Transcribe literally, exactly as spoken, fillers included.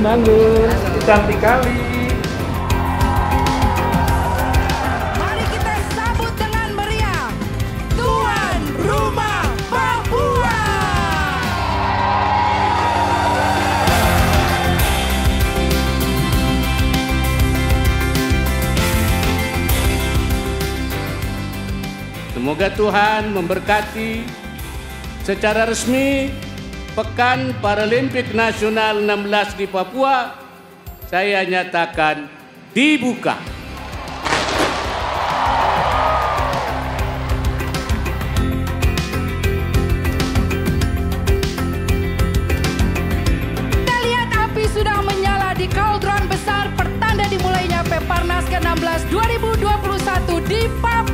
Temanggung, cantik kali. Mari kita sambut dengan meriah tuan rumah Papua. Semoga Tuhan memberkati secara resmi Pekan Paralimpik Nasional enam belas di Papua. Saya nyatakan dibuka. Kita lihat api sudah menyala di kaldron besar pertanda dimulainya Peparnas ke enam belas dua ribu dua puluh satu di Papua.